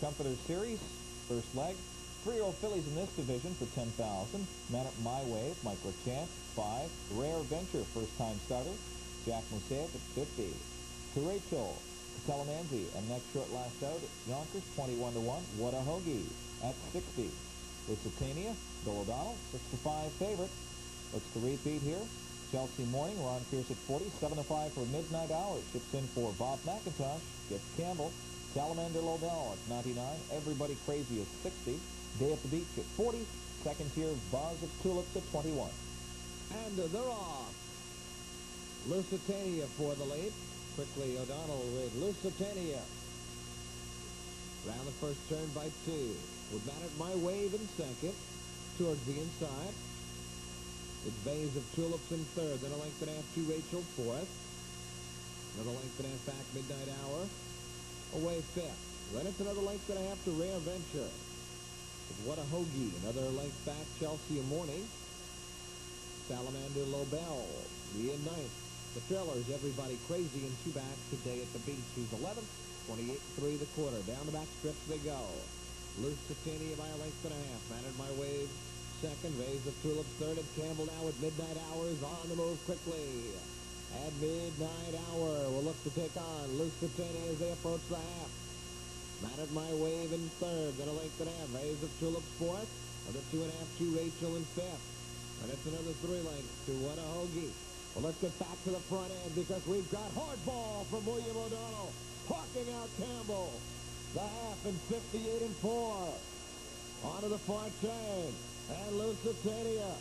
Comforter Series, first leg. 3-year-old fillies in this division for $10,000. Man at My Wave, Mike LeChamp, 5. Rare Venture, first-time starter. Jack Mosaic at 50. To Rachel, Telemanzi, and next short last out, Yonkers, 21-1. What a Hoagie at 60. Lusitania, Bill O'Donnell, 6-5 favorite. Looks to repeat here. Chelsea Morning, Ron Pierce at 40. 7-5 for Midnight Hour. Ships in for Bob McIntosh. Gets Campbell. Salamander Lobel at 99. Everybody Crazy at 60. Day at the Beach at 40. Second tier Buzz of Tulips at 21. And they're off. Lusitania for the lead. Quickly O'Donnell with Lusitania. Round the first turn by 2. With Man at My Wave in second. Towards the inside. It's Bays of Tulips in third. Then a length and a half to Rachel fourth. Another length and a half back Midnight Hour. Away fifth. Then it's another length and a half to Rare Venture. What a Hoagie. Another length back Chelsea Morning. Salamander Lobel. In ninth. The Trailers, Everybody Crazy, and 2 back today at the Beach. Who's 11th. 28-3 the quarter. Down the back stretch they go. Lusitania by a length and a half. Man at My Wave second. Bays of Tulips third. And Campbell now at Midnight Hour is on the move quickly. At Midnight Hour will look to take on Lusitania as they approach the half. Man at My Wave in third. Then a length and a half. Bays of Tulips fourth. Another 2.5 to Rachel in fifth. And it's another 3 lengths to What a Hoagie. Well, let's get back to the front end because we've got hardball from William O'Donnell. Parking out Campbell. The half in 58-4. Onto the far chain. And Lusitania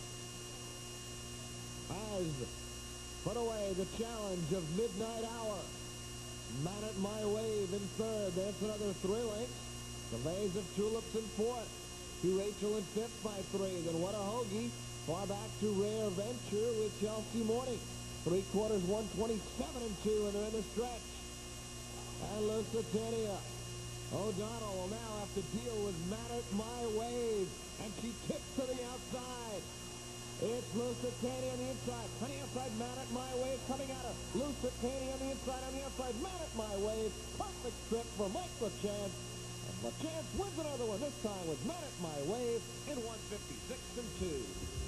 has put away the challenge of Midnight Hour. Man at My Wave in third. That's another 3 lengths. The Bays of Tulips in fourth. To Rachel in fifth by 3. Then What a Hoagie. Far back to Rare Venture with Chelsea Morning. 3/4, 127-2, and they're in the stretch. And Lusitania. O'Donnell will now have to deal with Man at My Wave. And she tips to the outside. It's Lusitania on the inside. On the outside, Man at My Wave coming at her. Lusitania on the inside. On the outside, Man at My Wave. Perfect trip for Mike LeChamp. And LeChamp wins another one, this time with Man at My Wave in 156-2.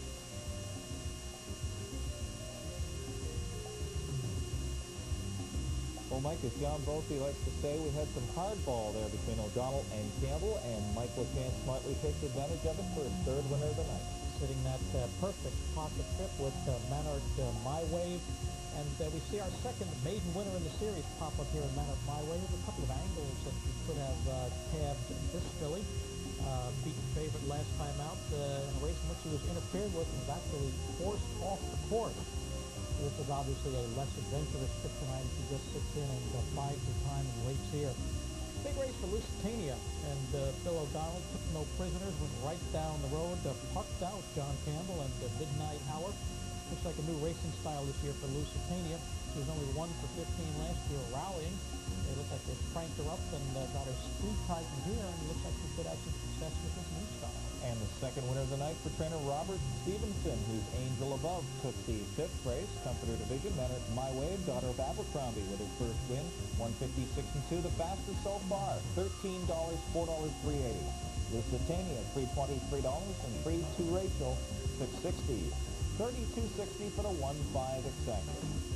Well, Mike, as John Brophy likes to say, we had some hardball there between O'Donnell and Campbell, and Mike LeChamp smartly takes advantage of it for his third winner of the night. Sitting that perfect pocket trip with Man at My Wave. And we see our second maiden winner in the series pop up here in Man at My Wave. A couple of angles that we could have tabbed this filly. Beat favorite last time out in a race in which he was interfered with and was actually forced off the course. This is obviously a less adventurous trip tonight. He just sits in and bides his time and waits here. Big race for Lusitania, and Bill O'Donnell took no prisoners, went right down the road, pucked out John Campbell and Midnight Hour. Looks like a new racing style this year for Lusitania. She was only 1 for 15 last year, rallying. It looks like they cranked her up and got her speed tightened here, and it looks like she could have some success with this new style. And the second winner of the night for trainer Robert Stevenson, whose Angel Above took the 5th race, Comforter Division. Man at My Wave, daughter of Abercrombie, with her first win, 156-2, the fastest so far, $13, $4, $3.80. Lusitania, $323, and free to Rachel, $660. $32.60 for the 1-5 exacta.